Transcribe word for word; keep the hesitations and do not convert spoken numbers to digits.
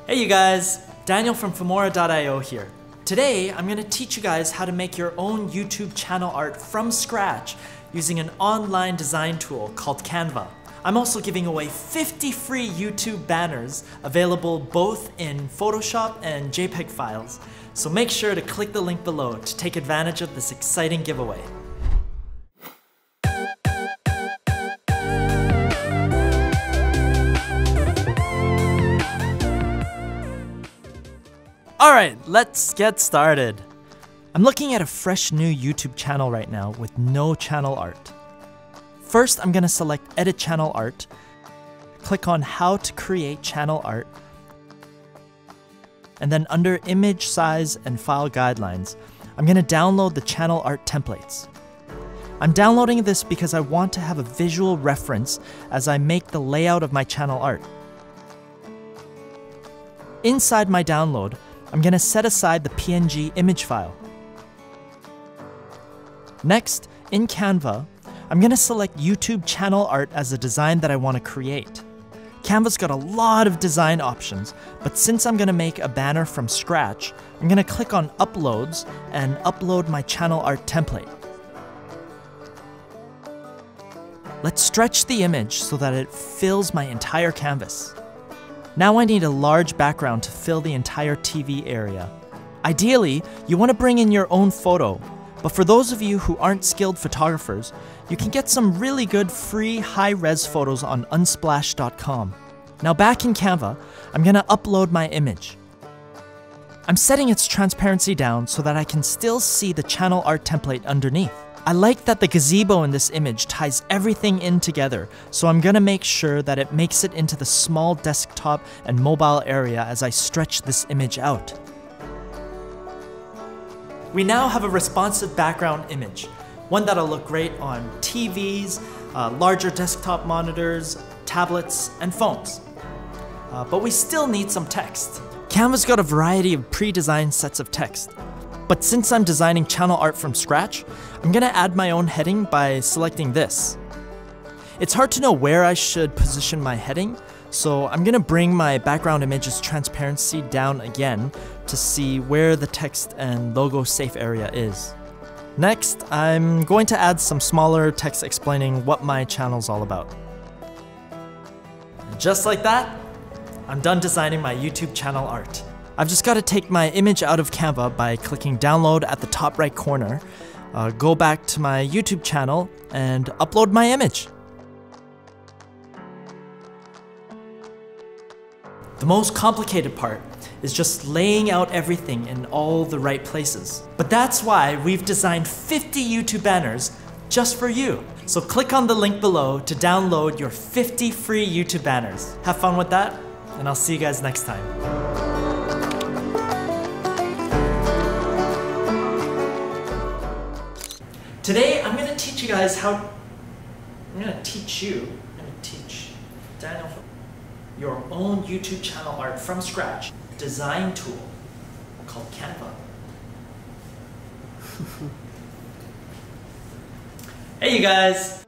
Hey you guys, Daniel from Femora dot i o here. Today I'm going to teach you guys how to make your own YouTube channel art from scratch using an online design tool called Canva. I'm also giving away fifty free YouTube banners available both in Photoshop and JPEG files, so make sure to click the link below to take advantage of this exciting giveaway. Alright, let's get started. I'm looking at a fresh new YouTube channel right now with no channel art. First, I'm going to select Edit Channel Art, click on How to Create Channel Art, and then under Image Size and File Guidelines, I'm going to download the channel art templates. I'm downloading this because I want to have a visual reference as I make the layout of my channel art. Inside my download, I'm going to set aside the P N G image file. Next, in Canva, I'm going to select YouTube channel art as a design that I want to create. Canva's got a lot of design options, but since I'm going to make a banner from scratch, I'm going to click on Uploads and upload my channel art template. Let's stretch the image so that it fills my entire canvas. Now I need a large background to fill the entire T V area. Ideally, you want to bring in your own photo, but for those of you who aren't skilled photographers, you can get some really good free high-res photos on unsplash dot com. Now back in Canva, I'm going to upload my image. I'm setting its transparency down so that I can still see the channel art template underneath. I like that the gazebo in this image ties everything in together, so I'm gonna make sure that it makes it into the small desktop and mobile area as I stretch this image out. We now have a responsive background image, one that'll look great on T Vs, uh, larger desktop monitors, tablets, and phones. Uh, but we still need some text. Canva's got a variety of pre-designed sets of text. But since I'm designing channel art from scratch, I'm gonna add my own heading by selecting this. It's hard to know where I should position my heading, so I'm gonna bring my background image's transparency down again to see where the text and logo safe area is. Next, I'm going to add some smaller text explaining what my channel's all about. And just like that, I'm done designing my YouTube channel art. I've just got to take my image out of Canva by clicking download at the top right corner, uh, go back to my YouTube channel, and upload my image. The most complicated part is just laying out everything in all the right places. But that's why we've designed fifty YouTube banners just for you. So click on the link below to download your fifty free YouTube banners. Have fun with that, and I'll see you guys next time. Today, I'm going to teach you guys how, I'm going to teach you, I'm going to teach Daniel your own YouTube channel art from scratch design tool called Canva. Hey you guys!